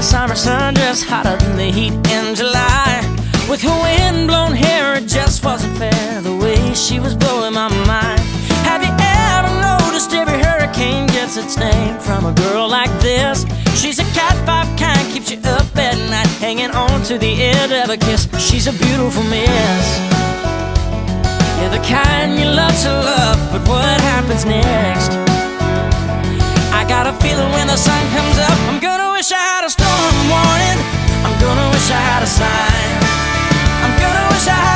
summer sun, just hotter than the heat in July. With her wind-blown hair, it just wasn't fair, the way she was blowing my mind. Have you ever noticed every hurricane gets its name from a girl like this? She's a cat five kind, keeps you up at night, hanging on to the edge of a kiss. She's a beautiful miss, yeah, the kind you love to love, but what happens next? I got a feeling when the sun comes up, I'm gonna wish I had a storm warning. I'm gonna wish I had a sign. I'm gonna wish I had